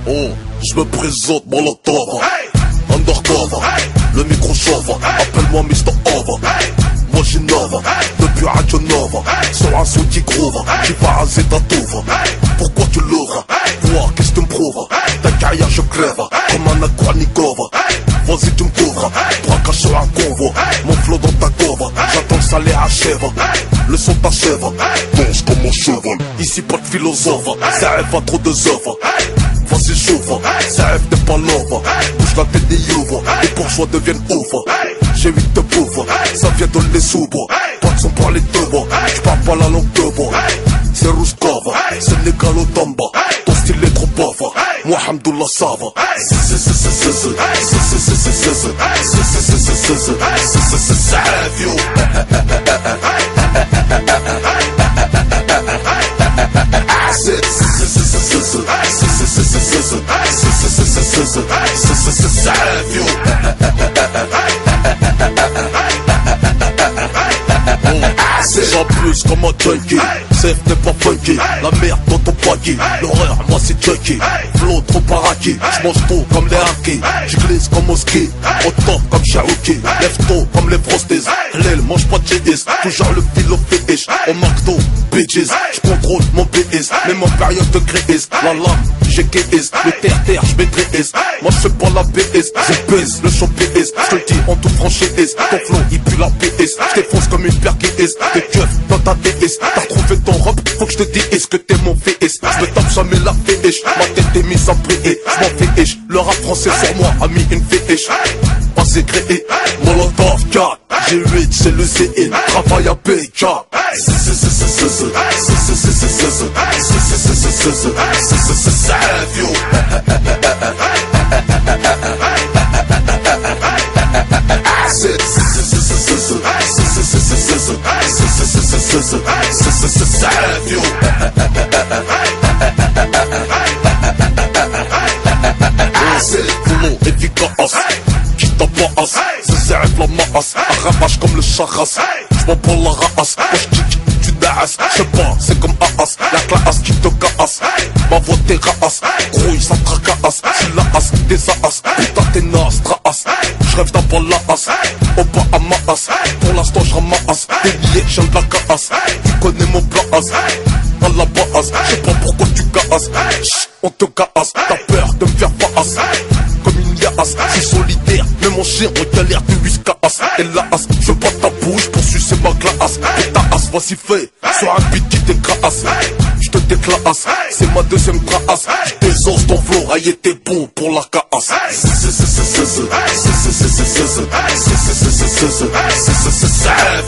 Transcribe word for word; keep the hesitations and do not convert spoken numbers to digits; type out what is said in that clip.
Oh, je me présente, Molotov. Undercover, le micro chauffe. Appelle-moi mister Ova. Moi j'innove, depuis Radio Nova. Sur un son qui groove, qui va raser ta touve. Pourquoi tu l'ouvres? Toi, qu'est-ce que tu me prouves? Ta carrière je crève, comme un Akwanikova. Vas-y tu me couvres, braquage sur un convoi. Mon flow dans ta cove, j'attends que ça les achève. Le son t'achève, danse comme un cheval. Ici pas de philosophe, ça rêve à trop de œuvres. Vas-y chauffe, ça rêve t'es pas love. Bouge la tête des youves, les bourgeois deviennent ouf. J'ai huit de pauvres, ça vient de les sous-bois. Pas de son par les deux bois, j'parle pas la langue de bois. C'est Rouskov, c'est Négalo Tamba. Ton style est trop pauvre, moi Hamdoullah ça va. Ça rêve yo. Ça rêve yo. J'en plus comme un junkie, safe n'est pas funky. La merde dans ton paquet, l'horreur moi c'est junkie. Flow trop paraki, j'mange tôt comme les hackers. J'glisse comme au ski, au top comme Cherokee. Lève tôt comme les frosties, l'aile mange pas de G S. Toujours le philo fétiche, au McDo, bitches. J'contrôle mon P S, même en période de crise. La lame, j'ai K S, le terre-terre j'maîtrise. Moi j'fais pas la B S, je pèse le champ P S. J'te le dis en toute franchise, ton flow il pue la P S. J't'effonce comme une pierre G S. T'es keufs dans ta D S, t'as trouvé ton robe, faut que je te dise que t'es mon V S. Je me tape jamais la V H, ma tête est mise en pré. Je m'en fais H, le rap français sur moi a mis une V H. Pas créé, Molotov quatre, G huit c'est le C N, travail à P K. Ça rêve yo. Ça rêve yo. Flow efficace, qui t'en passe. Ça rêve la masse, arrache comme le charras. J'm'en prends la race, quand j'kick tu dasses. J'sais pas, c'est comme Aas, la classe qui te casse. Ma voix t'es raas, grouille ça tracasse. Si la as, des as, putain t'es naze, traas. J'rêve d'avoir la as, au bas à ma as. Pour l'instant j'ramasse, des billets j'aime de la casse. Tu connais mon place, à la base. J'sais pas pourquoi tu casses, chut, on te casse. T'as peur de me faire face, comme une liasse. J'suis solidaire, mais mon chien on galère de whiskas. Et la as, je veux pas ta bouche pour sucer ma glace. Et ta as, vas-y fais, sur un beat qui t'écrase. J'te déclasse, c'est ma deuxième trace. J'désose ton flow, raillé t'es bon pour la casse. Ça rêve